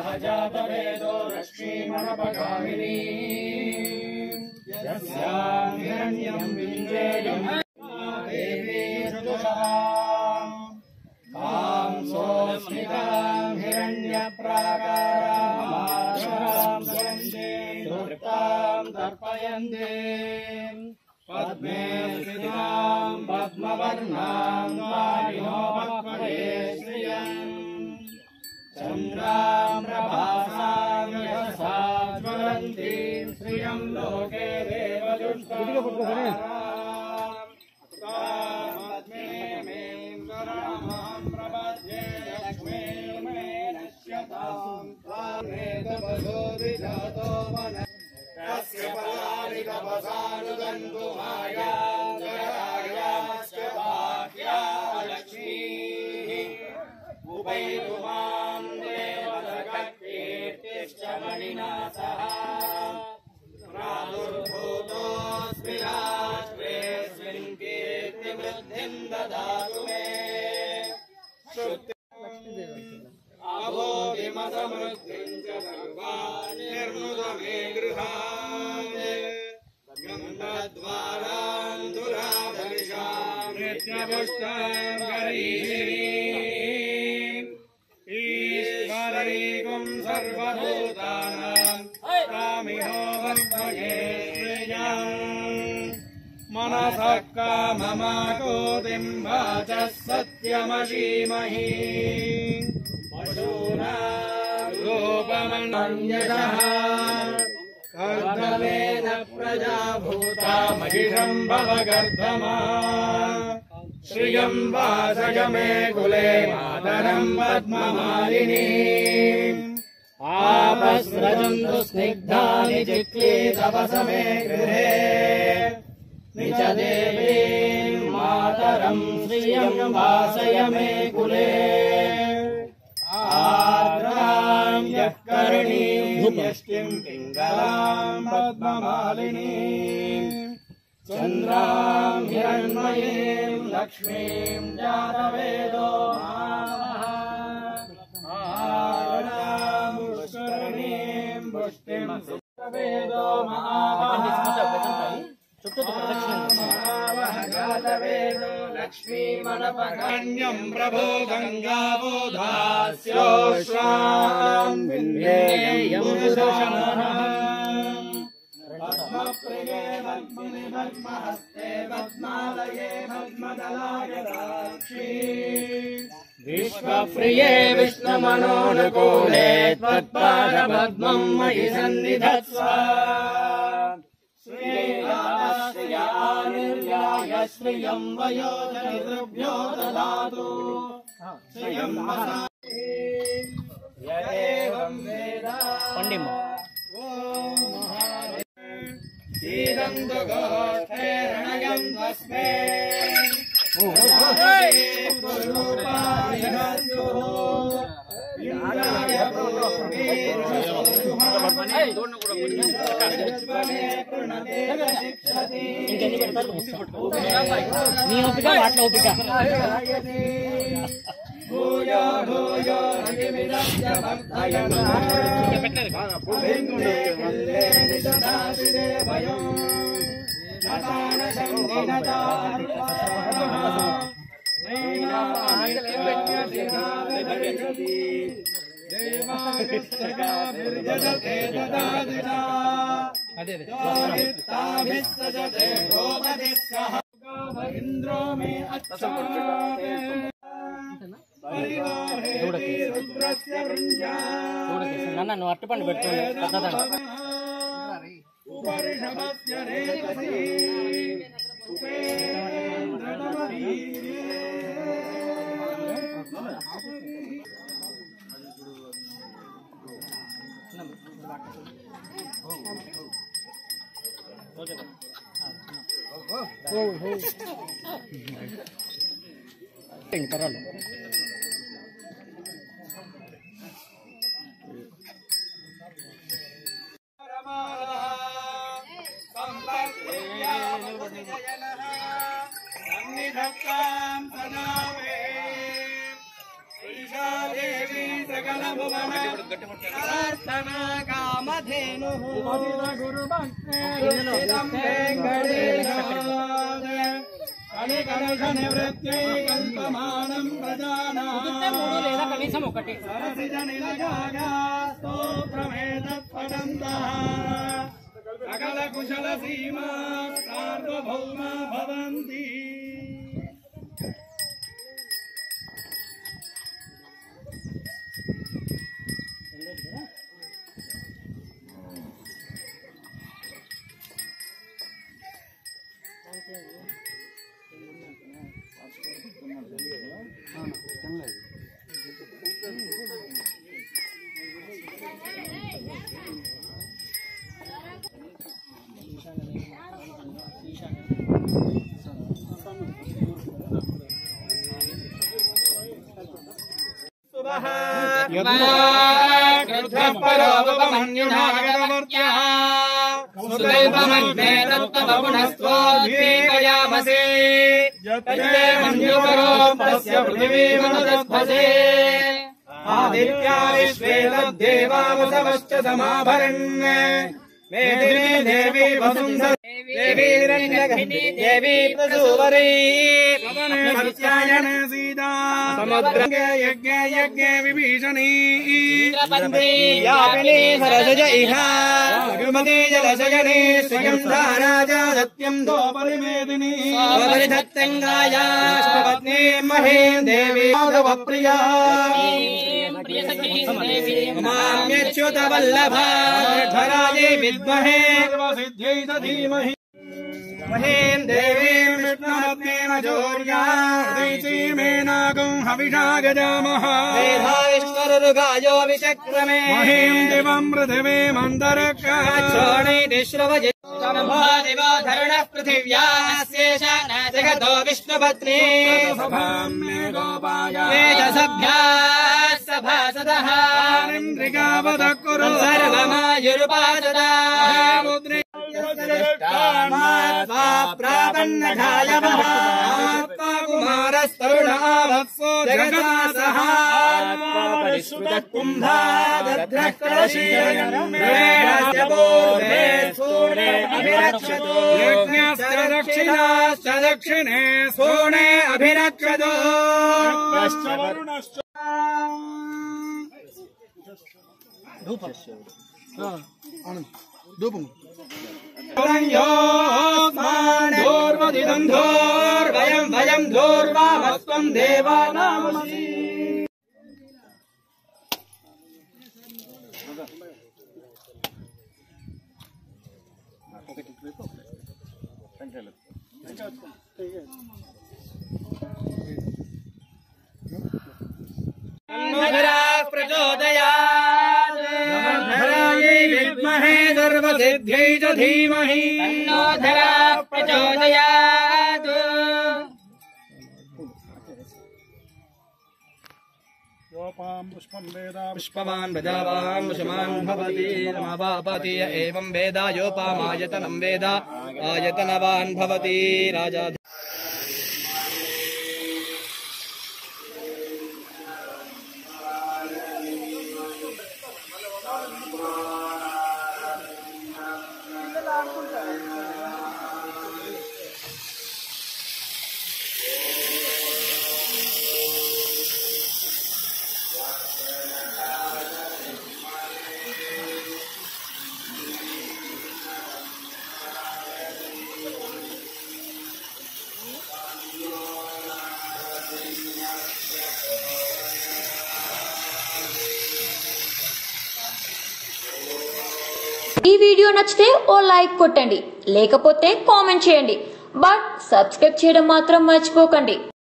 जातवेदो लक्ष्मीमनपगामिनी यस्यां हिरण्यं विञ्जेयं देवी चतुषाम् तां सोऽस्मितां हिरण्यप्राकारां तृप्तां तर्पयन्ते पद्मे स्थितां पद्मवर्णां वारिणो पद्मये श्रियम् चन्द्रां प्रभासां यशसा ज्वलन्तीं श्रियं लोके देवदुष्टां प्रपद्ये लक्ष्मी मे नश्यतां त्वामेतपसो विजातो मन तस्य फलानि तपसानुदन्तु मायां जयायाश्च बाह्या लक्ष्मीः उपैतु मां देवदगत्कीर्तिश्च मणिना सह प्रादुर्भूतोऽस्मि राष्ट्रेऽस्मिन् कीर्तिवृद्धिं ददातु मे अभोधिमसमृद्धिं च सर्वान् निर्मुद मे गृहान् गन्धद्वारान् दुराधर्षां नित्यपुष्टां गरीश्रीम् ईश्वरीकुं सर्वभूतानां कामिनो वर्तये श्रियम् मनसः काममाकोतिं वाचः सत्यमशीमहि पशूनां रूपमनन्यशः कर्दमेन प्रजा भूता महिषं भवगर्दमा श्रियं वासय मे कुले मातरं पद्ममालिनीम् आपस्रजन्तु स्निग्धानि चिक्लीतपस मे गृहे निज देवीं मातरं श्रियं वासय मे कुले आर्द्रां यः करणीं यष्टिं पिङ्गलां पद्ममालिनीम् चन्द्रां हिरण्मयीं लक्ष्मीं जातवेदो महारां पुष्करणीं पुष्टिं जातवेदो जातवेदो लक्ष्मीमनपगण्यं प्रभो गङ्गाबोधास्योश्वां विन्देयं पुरुषमः पद्मप्रिये पद्मिनि पद्महस्ते पद्मालये पद्मदलायताक्षी विश्वप्रिये विष्णुमनोनुकूले त्वत्पादपद्मं मयि सन्निधत्स्व श्रीयाश्रियानिर्याय श्रियं वयोजनितृभ्यो ददातु श्रियं यदेवं वेद ीदन्तु गोष्ठेरणयं तस्मै నీ ఓపిక వాటి ఓపిక భూయో భూయో రవిమిదస్య వర్ధయన్ इंद्रो मे నాన్న నువ్వు అట్టుపండి పెడుతుంది పర్వాలేదు सन्निधत्तां सदा मे देवी सकल भुवन प्रार्थना कामधेनु गुरु निवृत्ति कल्पमानं కనీసం ఒకటి सकल कुशल सीमा सार्वभौमा भवन्ति आदित्याश्वेदेवावसवश्च समाभरन् मेदिनी देवी वसुन्धरा देवी रंजगहिनी देवी प्रसूवरी प्रत्यायन सीता समुद्र यज्ञ यज्ञ विभीषणी यामिनी सरसज इहा गुमती जलशयनी सुगंधा राजा सत्यं दो परिमेदिनी परिधत्तंगाया पत्नी महीं देवी माधवप्रिया माम्यच्युत वल्लभा धराजी विद्महे सिद्ध्यै धीमहि महीं देवीं विष्णुमतीं जोर्यामेनागं हविषा गजामः मेधाविश्वरुगायो विचक्रमे महीं दिवं पृथिवीमन्तरिक्षोणे दिश्रवजे दिवो धरणः पृथिव्यास्येष न जगतो विष्णुपत्नी वेदसभ्या सभासदः इन्द्रिकावतः कुरु सर्वमायुरुपासदा प्रापन्नघाय कुमारस्तरुणावत्सो जगदासः कुम्भाद्रः कलशीर्णे सोणे अभिरक्षतो यज्ञश्च दक्षिणाश्च दक्षिणे सोणे अभिरक्षतो धूपम् धोर्वयं भयं धोर्वामस्त्वं देवानामसि प्रचोदयात् विद्महे सर्वसिद्ध्यै च धीमहि तन्नो धरा प्रचोदयात् पुष्पवान् प्रजावान् वशमान् भवति नमवापति एवं वेद योपामायतनं वेद आयतनवान् भवति राजा ఈ వీడియో నచ్చితే ఓ లైక్ కొట్టండి, లేకపోతే కామెంట్ చేయండి. బట్ సబ్స్క్రైబ్ చేయడం మాత్రం మర్చిపోకండి.